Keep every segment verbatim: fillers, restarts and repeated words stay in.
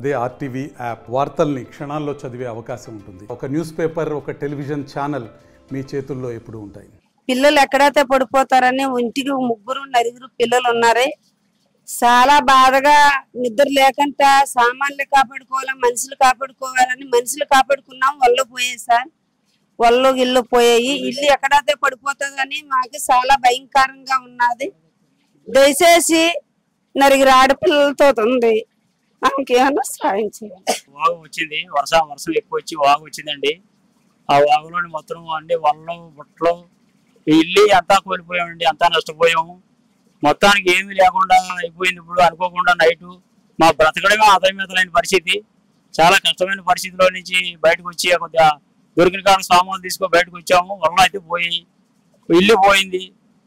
అదే RTV app వార్తల్ని క్షణాల్లో చదివే అవకాశం ఉంటుంది. ఒక న్యూస్ పేపర్, ఒక టెలివిజన్ ఛానల్ మీ చేతుల్లో ఎప్పుడూ ఉంటాయి. పిల్లలు ఎక్కడైతే పడిపోతారని ఇంటికి ముగ్గురు నలుగురు పిల్లలు ఉన్నారే. చాలా బాధగా నిద్ర లేకుండా సామాన్లు కాపాడుకోవాలి, మనుషులు కాపాడుకోవాలని మనుషులు కాపాడుకున్నాం. వల్ల పోయాయి సార్, వల్ల ఇల్లు పోయాయి. ఇల్లు ఎక్కడైతే పడిపోతుందని మాకు చాలా భయంకరంగా ఉన్నది. దయచేసి నలుగురు ఆడపిల్లలతో ఉంది, మనకేమన్నా సాయం చేయాలి. వాగు వచ్చింది, వర్షం వర్షం ఎక్కువ వచ్చి వాగు వచ్చిందండి. ఆ వాగులోని మొత్తం అన్ని వల్ల బుట్టలు ఇల్లు అంతా కోల్పోయామండి, అంతా నష్టపోయాము. మొత్తానికి ఏమీ లేకుండా అయిపోయింది. ఇప్పుడు అనుకోకుండా నైటు మా బ్రతకడమే ఆదాయమేతలైన పరిస్థితి, చాలా కష్టమైన పరిస్థితిలో నుంచి బయటకు వచ్చి కొద్దిగా దొరికిన కాడ సామాన్లు తీసుకొని బయటకు వచ్చాము. వల్ల అయితే పోయి ఇల్లు పోయింది,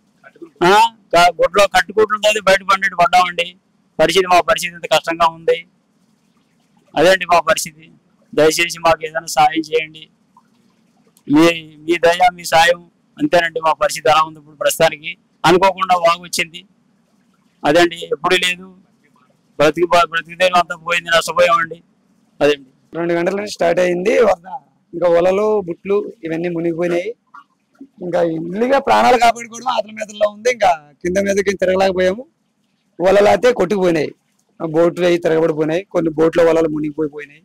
గుడ్లో కట్టుకుంటుందో బయట పడినట్టు పడ్డామండి. పరిస్థితి మా పరిస్థితి ఎంత కష్టంగా ఉంది. అదేంటి మా పరిస్థితి. దయచేసి మాకు ఏదైనా సాయం చేయండి. మీ మీ దయ మీ సాయం అంతేనండి. మా పరిస్థితి అలా ఉంది ఇప్పుడు ప్రస్తుతానికి. అనుకోకుండా వాగు వచ్చింది, అదేండి ఎప్పుడు లేదు. బ్రతికి బ్రతికితే అంతా పోయింది, నష్టపోయామండి. అదేండి రెండు గంటల నుంచి స్టార్ట్ అయింది వరద. ఇంకా ఒలలు బుట్లు ఇవన్నీ మునిగిపోయినాయి. ఇంకా ఇల్లుగా ప్రాణాలు కాపాడుకోవడం ఆతల మీదలో ఉంది. ఇంకా కింద మీదకి తిరగలేకపోయాము. వలలు అయితే కొట్టుకుపోయినాయి, బోట్లు అవి తిరగబడిపోయినాయి, కొన్ని బోట్ల వలలు మునిగిపోయిపోయినాయి.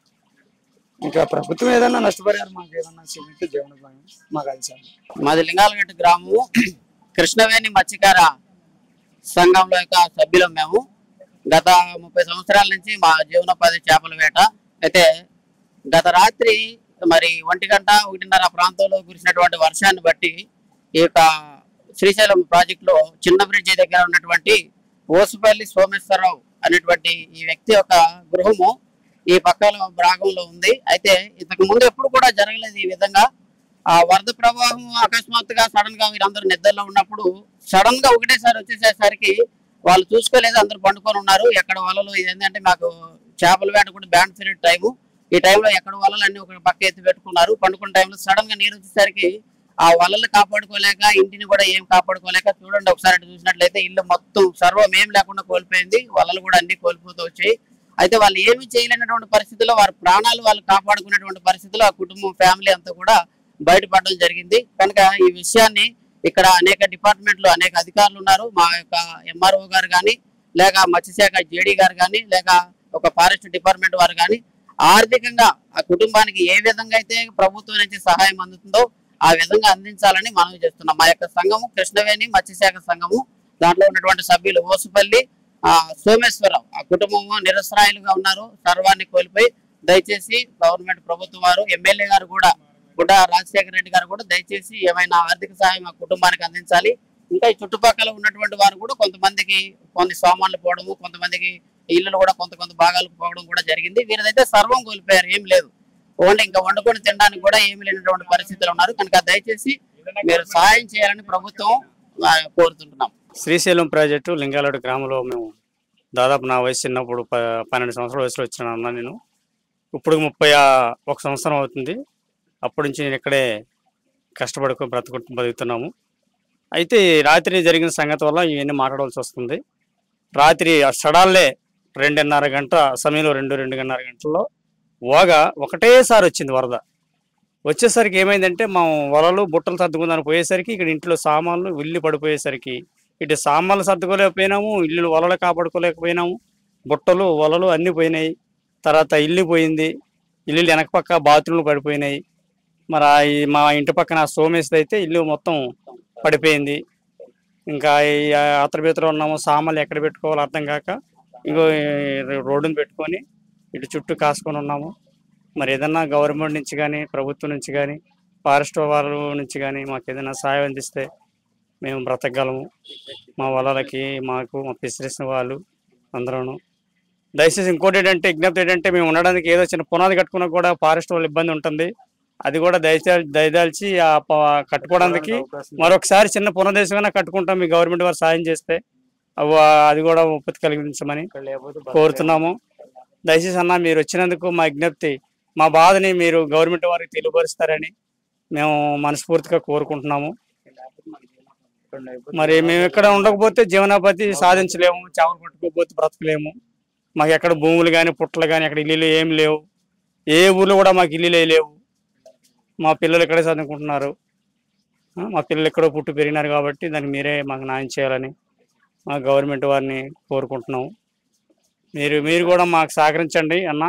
ఇంకా ప్రభుత్వం ఏదన్నా నష్టపరిహారం మాకు ఏదన్నా చూపించి జీవనోపాయం మాకు కలిసి. మాది లింగాలగట్టు గ్రామము, కృష్ణవేణి మత్స్యకార సంఘంలో యొక్క సభ్యులం మేము. గత ముప్పై సంవత్సరాల నుంచి మా జీవనోపాధి చేపల వేట. అయితే గత రాత్రి మరి ఒంటి గంట ఒకటిన్నర ప్రాంతంలో కురిసినటువంటి వర్షాన్ని బట్టి ఈ యొక్క శ్రీశైలం ప్రాజెక్టులో చిన్న బ్రిడ్జి దగ్గర ఉన్నటువంటి ఓసుపల్లి సోమేశ్వరరావు అనేటువంటి ఈ వ్యక్తి యొక్క గృహము ఈ పక్కన భాగంలో ఉంది. అయితే ఇంతకు ముందు ఎప్పుడు కూడా జరగలేదు ఈ విధంగా. ఆ వరద ప్రవాహం అకస్మాత్తుగా సడన్ గా వీరందరూ నిద్రలో ఉన్నప్పుడు సడన్ గా ఒకటేసారి వచ్చేసేసరికి వాళ్ళు చూసుకోలేదు, అందరూ పండుకొని ఉన్నారు. ఎక్కడ వలలు ఏంటంటే మాకు చేపల వేట కూడా బ్యాండ్ పీరియడ్ టైము. ఈ టైంలో ఎక్కడ వలలు అన్ని ఒక పక్క ఎత్తి పెట్టుకున్నారు. పండుకున్న టైంలో సడన్ గా నీరు వచ్చేసరికి ఆ వలలు కాపాడుకోలేక ఇంటిని కూడా ఏం కాపాడుకోలేక చూడండి ఒకసారి చూసినట్లయితే ఇల్లు మొత్తం సర్వం ఏం లేకుండా కోల్పోయింది. వలలు కూడా అన్ని కోల్పోతూ వచ్చాయి. అయితే వాళ్ళు ఏమి చేయలేనటువంటి పరిస్థితుల్లో వారి ప్రాణాలు వాళ్ళు కాపాడుకునేటువంటి పరిస్థితుల్లో ఆ కుటుంబం ఫ్యామిలీ అంతా కూడా బయటపడడం జరిగింది. కనుక ఈ విషయాన్ని ఇక్కడ అనేక డిపార్ట్మెంట్లు అనేక అధికారులు ఉన్నారు. మా యొక్క ఎంఆర్ఓ గారు కానీ, లేక మత్స్యశాఖ జేడీ గారు కానీ, లేక ఒక ఫారెస్ట్ డిపార్ట్మెంట్ వారు కానీ ఆర్థికంగా ఆ కుటుంబానికి ఏ విధంగా అయితే ప్రభుత్వం నుంచి సహాయం అందుతుందో ఆ విధంగా అందించాలని మనం చేస్తున్నాం. మా యొక్క సంఘము కృష్ణవేణి మత్స్యశాఖ సంఘము, దాంట్లో ఉన్నటువంటి సభ్యులు ఓసుపల్లి ఆ సోమేశ్వరరావు ఆ కుటుంబము నిరసరాయులుగా ఉన్నారు, సర్వాన్ని కోల్పోయి. దయచేసి గవర్నమెంట్ ప్రభుత్వం వారు, ఎమ్మెల్యే గారు కూడా గుడ్డ రాజశేఖర రెడ్డి గారు కూడా దయచేసి ఏమైనా ఆర్థిక సహాయం ఆ కుటుంబానికి అందించాలి. ఇంకా ఈ చుట్టుపక్కల ఉన్నటువంటి వారు కూడా కొంతమందికి కొన్ని సామాన్లు పోవడము, కొంతమందికి ఇల్లులు కూడా కొంత కొంత భాగాలకు పోవడం కూడా జరిగింది. వీరిదైతే సర్వం కోల్పోయారు, ఏం లేదు. ఓన్లీ ఇంకా వండుకొని తినడానికి కూడా ఏమి లేనటువంటి పరిస్థితులు ఉన్నారు. కనుక దయచేసి మీరు సహాయం చేయాలని ప్రభుత్వం కోరుతుంటున్నాం. శ్రీశైలం ప్రాజెక్టు లింగాలడు గ్రామంలో మేము దాదాపు నా వయసు చిన్నప్పుడు ప పన్నెండు సంవత్సరాల వయసులో వచ్చిన అన్న నేను. ఇప్పుడు ముప్పై ఒక సంవత్సరం అవుతుంది. అప్పటి నుంచి నేను ఇక్కడే కష్టపడుకొని బ్రతుకుంటూ బతుకుతున్నాము. అయితే రాత్రి జరిగిన సంగతి వల్ల ఇవన్నీ మాట్లాడవలసి వస్తుంది. రాత్రి సడాల్లే రెండున్నర గంట సమయంలో రెండు రెండున్నర గంటల్లో ఓగా ఒకటేసారి వచ్చింది వరద. వచ్చేసరికి ఏమైందంటే మా వలలు బుట్టలు సర్దుకుందని పోయేసరికి ఇక్కడ ఇంట్లో సామాన్లు విల్లి పడిపోయేసరికి ఇటు సామాన్లు సర్దుకోలేకపోయినాము, ఇల్లు వలలు కాపాడుకోలేకపోయినాము, బుట్టలు వలలు అన్నీ పోయినాయి. తర్వాత ఇల్లు పోయింది, ఇల్లు వెనక పక్క బాత్రూమ్లు పడిపోయినాయి. మరి మా ఇంటి పక్కన సోమేశ్వర అయితే ఇల్లు మొత్తం పడిపోయింది. ఇంకా అతర బీతలో ఉన్నాము, సామాన్లు ఎక్కడ పెట్టుకోవాలో అర్థం కాక ఇంకో రోడ్డును పెట్టుకొని ఇటు చుట్టూ కాసుకొని ఉన్నాము. మరి ఏదన్నా గవర్నమెంట్ నుంచి కానీ, ప్రభుత్వం నుంచి కానీ, ఫారెస్ట్ వాళ్ళ నుంచి కానీ మాకు ఏదైనా సహాయం అందిస్తే మేము బ్రతకగలము. మా వలలకి, మాకు, మా ఫిషరీస్ వాళ్ళు అందరూ. దయచేసి ఇంకోటి ఏంటంటే విజ్ఞప్తి ఏంటంటే మేము ఉండడానికి ఏదో చిన్న పునాది కట్టుకున్నా కూడా ఫారెస్ట్ వాళ్ళ ఇబ్బంది ఉంటుంది. అది కూడా దయచేసి దయదాల్చి ఆ కట్టుకోవడానికి మరొకసారి చిన్న పునర్దేశమైనా కట్టుకుంటాం. మీ గవర్నమెంట్ వారు సాయం చేస్తే అవి అది కూడా ఉపతి కలిగించమని కోరుతున్నాము. దయచేసి అన్న మీరు వచ్చినందుకు మా విజ్ఞప్తి, మా బాధని మీరు గవర్నమెంట్ వారికి తెలియపరుస్తారని మేము మనస్ఫూర్తిగా కోరుకుంటున్నాము. మరి మేము ఇక్కడ ఉండకపోతే జీవనోపాధి సాధించలేము, చేపలు పట్టుకోకపోతే బ్రతకలేము. మాకు ఎక్కడ భూములు కానీ పుట్టలు కానీ అక్కడ ఇల్లులు ఏం లేవు. ఏ ఊర్లో కూడా మాకు ఇల్లులే లేవు. మా పిల్లలు ఇక్కడే చదువుకుంటున్నారు. మా పిల్లలు ఎక్కడో పుట్టి పెరిగినారు కాబట్టి దానికి మీరే మాకు న్యాయం చేయాలని మా గవర్నమెంట్ వారిని కోరుకుంటున్నాము. మీరు మీరు కూడా మాకు సహకరించండి అన్న,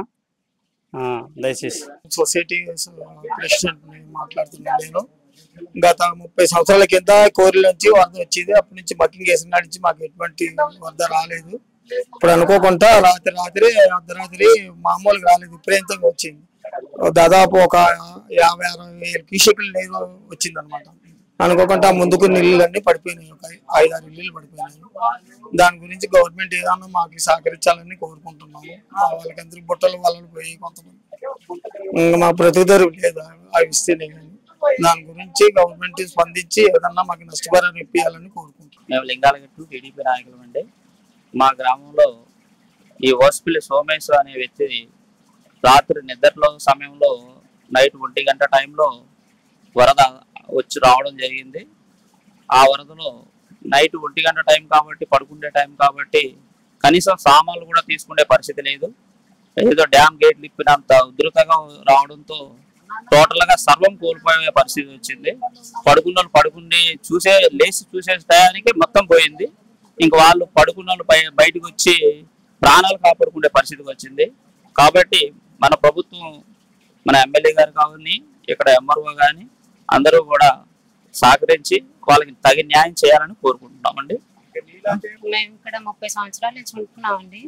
దయచేసి. సొసైటీ ప్రెసిడెంట్ మాట్లాడుతున్నాను నేను. గత ముప్పై సంవత్సరాల కింద కోరిల నుంచి వరద వచ్చింది. అప్పటి నుంచి బకింగ్ వేసిన నుంచి మాకు ఎటువంటి వరద రాలేదు. ఇప్పుడు అనుకోకుండా రాత్రి రాత్రి అర్ధరాత్రి మామూలుగా రాలేదు, విపరీతంగా వచ్చింది. దాదాపు ఒక యాభై అరవై వేల క్యూసెక్ల నీరు వచ్చింది అనమాట. అనుకోకుండా ముందుకు నీళ్ళన్నీ పడిపోయినాయి, ఒక ఐదారు ఇల్లు పడిపోయినాయి. దాని గురించి గవర్నమెంట్ ఏదన్నా మాకు సహకరించాలని కోరుకుంటున్నాము. వాళ్ళకందరికి బుట్టలు వాళ్ళు పోయి కొంతమంది ఇంకా మా బ్రతుకుదారు లేదు అవి ఇస్తేనే కానీ దాని గురించి గవర్నమెంట్ స్పందించి ఏదన్నా మాకు నష్టపరిహారం ఇప్పించాలని కోరుకుంటున్నాం. మేము లింగాలగట్టు టీడీపీ నాయకులు అండి. మా గ్రామంలో ఈ ఓస్పిల్లి సోమేశ్వర అనే వ్యక్తి రాత్రి నిద్రలో సమయంలో నైట్ ఒంటి గంట టైంలో వరద వచ్చి రావడం జరిగింది. ఆ వరదలో నైట్ ఒంటి గంట టైం కాబట్టి పడుకునే టైం కాబట్టి కనీసం సామాన్లు కూడా తీసుకునే పరిస్థితి లేదు. ఏదో డ్యామ్ గేట్లు ఇప్పినంత ఉధృతంగా రావడంతో టోటల్ గా సర్వం కోల్పోయే పరిస్థితి వచ్చింది. పడుకున్న పడుకుని చూసే లేచి చూసే టయానికి మొత్తం పోయింది. ఇంక వాళ్ళు పడుకున్న బయటకు వచ్చి ప్రాణాలు కాపాడుకునే పరిస్థితికి వచ్చింది. కాబట్టి మన ప్రభుత్వం, మన ఎమ్మెల్యే గారు కానీ ఇక్కడ ఎంఆర్ఓ కానీ అందరూ కూడా సహకరించి వాళ్ళకి తగిన న్యాయం చేయాలని కోరుకుంటున్నామండి. మేము ఇక్కడ ముప్పై సంవత్సరాల నుంచి ఉంటున్నామండి.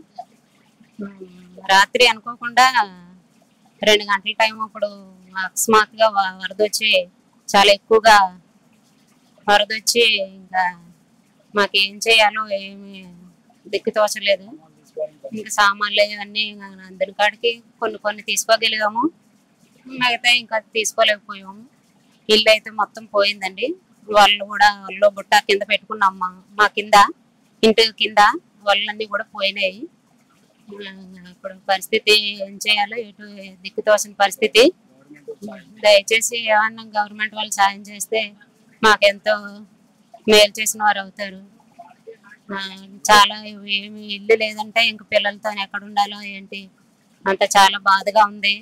రాత్రి అనుకోకుండా రెండు గంటల టైం అప్పుడు అకస్మాత్తుగా వరద వచ్చి చాలా ఎక్కువగా వరద వచ్చి ఇంకా మాకేం చేయాలో ఏమి దిక్కు తోచలేదు. ఇంకా సామాన్లు ఇవన్నీ అందరి కాడికి కొన్ని కొన్ని తీసుకోగలిగాము, మిగతా ఇంకా తీసుకోలేకపోయాము. ఇల్లు అయితే మొత్తం పోయిందండి. వాళ్ళు కూడా వాళ్ళు బుట్ట కింద పెట్టుకున్నాం, మా మా కింద ఇంటి కింద వాళ్ళన్నీ కూడా పోయినాయి. ఇప్పుడు పరిస్థితి ఏం చేయాలో ఎటు దిక్కు తోసిన పరిస్థితి. దయచేసి ఏమన్నా గవర్నమెంట్ వాళ్ళు సాయం చేస్తే మాకెంతో మేలు చేసిన వారు అవుతారు. చాలా ఏమి ఇల్లు లేదంటే ఇంక పిల్లలతో ఎక్కడ ఉండాలో ఏంటి అంత చాలా బాధగా ఉంది.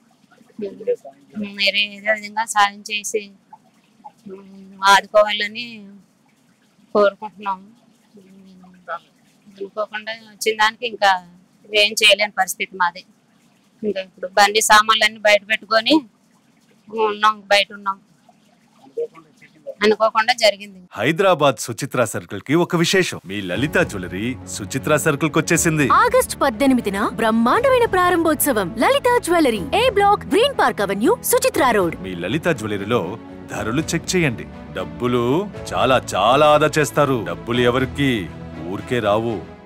మీరు ఏదో విధంగా సాయం చేసి ఆదుకోవాలని కోరుకుంటున్నాము. అనుకోకుండా వచ్చిన దానికి ఇంకా ఏం చేయలేని పరిస్థితి మాది. ఇంకా ఇప్పుడు బండి సామాన్లన్నీ బయట పెట్టుకొని ఉన్నాం, బయట ఉన్నాం. అనుకోకుండా జరిగింది. హైదరాబాద్ సుచిత్ర సర్కిల్ కి ఒక విశేషం. మీ లలిత జ్యువెలరీ సుచిత్ర సర్కిల్ కి వచ్చేసింది. ఆగస్ట్ పద్దెనిమిదిన బ్రహ్మాండమైన ప్రారంభోత్సవం. Lalitha jewellery, A block, green park avenue, Suchitra road. మీ లలిత జ్యువెలరీలో ధరలు చెక్ చేయండి. డబ్బులు చాలా చాలా ఆదా చేస్తారు. డబ్బులు ఎవరికి ఊరికే రావు.